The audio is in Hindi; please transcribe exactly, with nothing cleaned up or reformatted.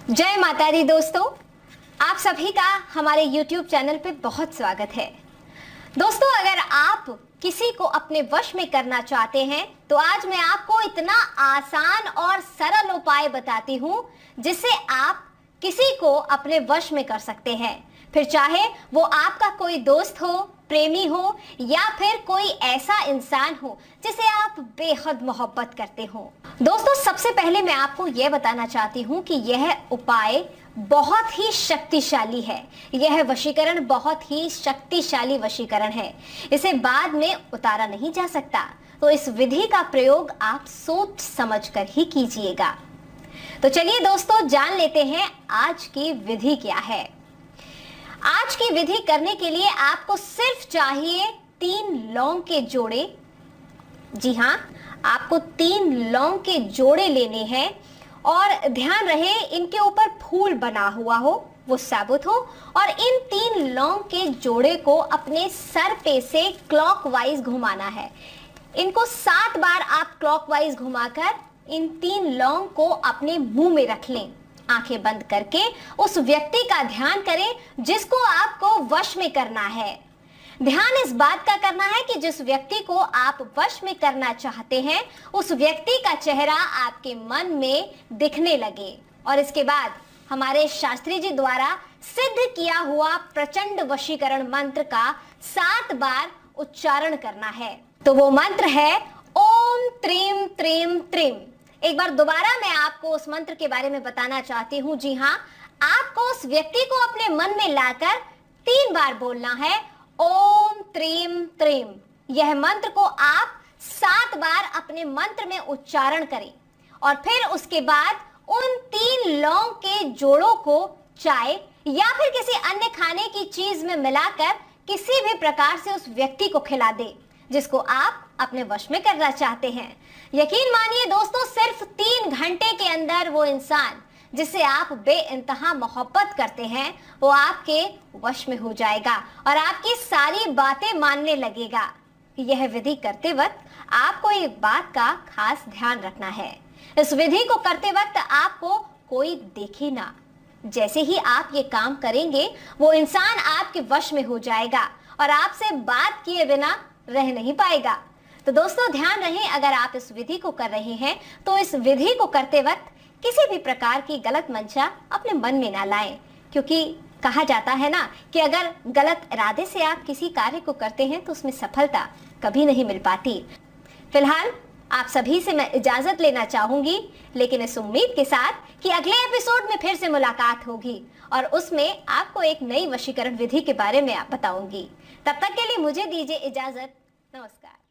जय माता दी दोस्तों, आप सभी का हमारे यूट्यूब चैनल पे बहुत स्वागत है। दोस्तों, अगर आप किसी को अपने वश में करना चाहते हैं तो आज मैं आपको इतना आसान और सरल उपाय बताती हूं जिससे आप किसी को अपने वश में कर सकते हैं, फिर चाहे वो आपका कोई दोस्त हो, प्रेमी हो या फिर कोई ऐसा इंसान हो जिसे आप बेहद मोहब्बत करते हो। दोस्तों, सबसे पहले मैं आपको यह बताना चाहती हूँ कि यह उपाय बहुत ही शक्तिशाली है। यह वशीकरण बहुत ही शक्तिशाली वशीकरण है, इसे बाद में उतारा नहीं जा सकता। तो इस विधि का प्रयोग आप सोच समझ कर ही कीजिएगा। तो चलिए दोस्तों, जान लेते हैं आज की विधि क्या है। आज की विधि करने के लिए आपको सिर्फ चाहिए तीन लौंग के जोड़े। जी हाँ, आपको तीन लौंग के जोड़े लेने हैं और ध्यान रहे इनके ऊपर फूल बना हुआ हो, वो साबुत हो। और इन तीन लौंग के जोड़े को अपने सर पे से क्लॉकवाइज घुमाना है। इनको सात बार आप क्लॉकवाइज घुमाकर इन तीन लौंग को अपने मुंह में रख लें। आंखें बंद करके उस व्यक्ति का ध्यान करें जिसको आपको वश में करना है। ध्यान इस बात का करना है कि जिस व्यक्ति को आप वश में करना चाहते हैं उस व्यक्ति का चेहरा आपके मन में दिखने लगे। और इसके बाद हमारे शास्त्री जी द्वारा सिद्ध किया हुआ प्रचंड वशीकरण मंत्र का सात बार उच्चारण करना है। तो वो मंत्र है ओम त्रीम त्रीम त्रीम। एक बार दोबारा मैं आपको उस मंत्र के बारे में बताना चाहती हूँ। जी हाँ, आपको उस व्यक्ति को अपने मन में लाकर तीन बार बोलना है ओम त्रीम त्रीम। यह मंत्र को आप सात बार अपने मंत्र में उच्चारण करें और फिर उसके बाद उन तीन लौंग के जोड़ों को चाय या फिर किसी अन्य खाने की चीज में मिलाकर किसी भी प्रकार से उस व्यक्ति को खिला दें जिसको आप अपने वश में करना चाहते हैं। यकीन मानिए दोस्तों, सिर्फ तीन घंटे के अंदर वो इंसान जिसे आप बेइंतहा मोहब्बत करते हैं वो आपके वश में हो जाएगा और आपकी सारी बातें मानने लगेगा। यह विधि करते वक्त आपको एक बात का खास ध्यान रखना है। इस विधि को करते वक्त आपको कोई देखे ना। जैसे ही आप ये काम करेंगे वो इंसान आपके वश में हो जाएगा और आपसे बात किए बिना रह नहीं पाएगा। तो दोस्तों, ध्यान रहे, अगर आप इस विधि को कर रहे हैं तो इस विधि को करते वक्त किसी भी प्रकार की गलत मंशा अपने मन में ना लाएं, क्योंकि कहा जाता है ना कि अगर गलत इरादे से आप किसी कार्य को करते हैं तो उसमें सफलता कभी नहीं मिल पाती। फिलहाल आप सभी से मैं इजाजत लेना चाहूंगी, लेकिन इस उम्मीद के साथ कि अगले एपिसोड में फिर से मुलाकात होगी और उसमें आपको एक नई वशीकरण विधि के बारे में बताऊंगी। तब तक के लिए मुझे दीजिए इजाजत। नमस्कार।